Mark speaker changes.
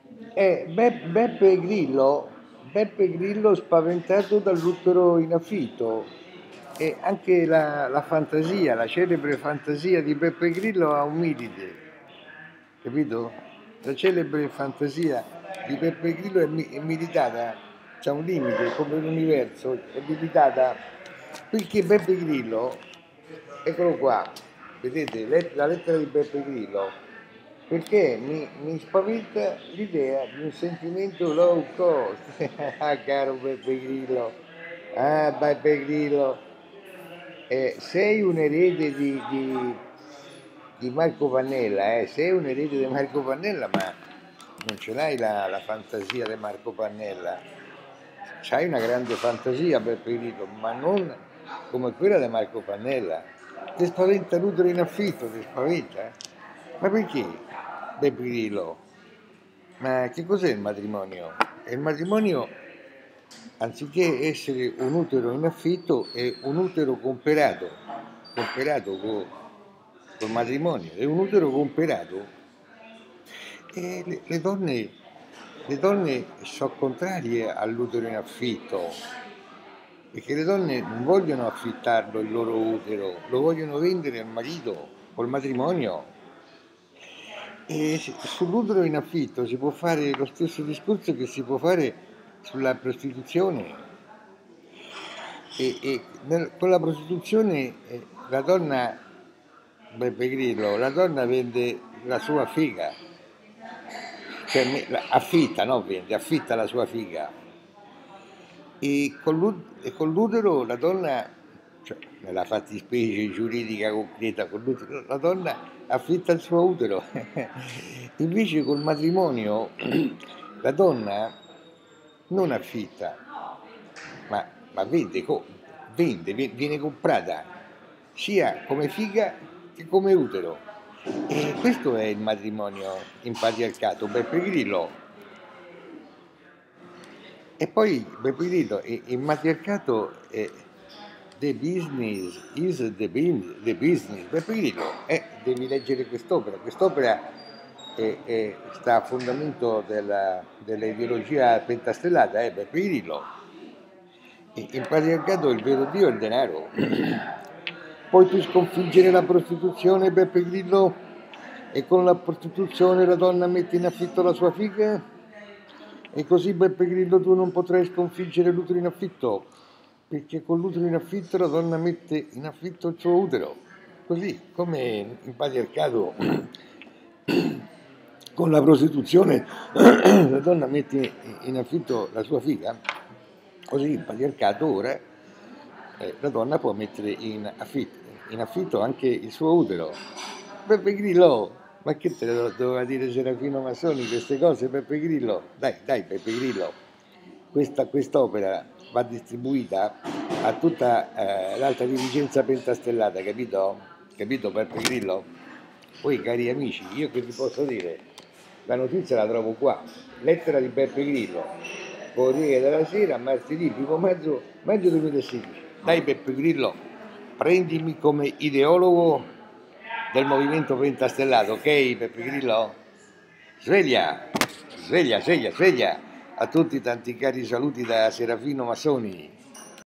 Speaker 1: Beppe Grillo spaventato dall'utero in affitto, e anche la fantasia, la celebre fantasia di Beppe Grillo ha un limite, capito? La celebre fantasia di Beppe Grillo è limitata, c'è un limite, come l'universo, è limitata, perché Beppe Grillo, eccolo qua, vedete, la lettera di Beppe Grillo, perché mi spaventa l'idea di un sentimento low cost. Ah, caro Beppe Grillo, ah, Beppe Grillo, sei un erede di Marco Pannella, sei un erede di Marco Pannella, ma non ce l'hai la fantasia di Marco Pannella. C'hai una grande fantasia, Beppe Grillo, ma non come quella di Marco Pannella. Ti spaventa l'utero in affitto, ti spaventa? Ma perché, Beppe Grillo? Ma che cos'è il matrimonio? Il matrimonio, anziché essere un utero in affitto, è un utero comperato col matrimonio, è un utero comperato. E le donne sono contrarie all'utero in affitto, perché le donne non vogliono affittarlo il loro utero, lo vogliono vendere al marito col matrimonio. E sull'utero in affitto si può fare lo stesso discorso che si può fare sulla prostituzione. Con la prostituzione la donna, Beppe Grillo, la donna vende la sua figa, cioè affitta, no vende, affitta la sua figa. E con l'utero la donna, cioè nella fattispecie giuridica concreta, con l'utero, la donna affitta il suo utero. Invece col matrimonio la donna non affitta, ma viene comprata sia come figa che come utero. E questo è il matrimonio in patriarcato, Beppe Grillo. E poi Beppe Grillo, il matriarcato è the business is the business. Beppe Grillo, devi leggere quest'opera sta a fondamento dell'ideologia pentastellata, Beppe Grillo. Il patriarcato, il vero Dio è il denaro. Puoi tu sconfiggere la prostituzione, Beppe Grillo, e con la prostituzione la donna mette in affitto la sua figa? E così, Beppe Grillo, tu non potrai sconfiggere l'utero in affitto, perché con l'utero in affitto la donna mette in affitto il suo utero. Così come il patriarcato con la prostituzione la donna mette in affitto la sua figa, così il patriarcato ora la donna può mettere in affitto anche il suo utero. Beppe Grillo, ma che te le doveva dire Serafino Massoni queste cose, Beppe Grillo? Dai, Beppe Grillo, quest'opera va distribuita a tutta l'alta dirigenza pentastellata, capito? Capito, Beppe Grillo? Poi, cari amici, io che vi posso dire? La notizia la trovo qua, lettera di Beppe Grillo, Corriere della Sera, martedì 1 maggio 2016. Dai Beppe Grillo, prendimi come ideologo del movimento pentastellato, ok Beppe Grillo? Sveglia, sveglia, sveglia, sveglia. A tutti tanti cari saluti da Serafino Massoni.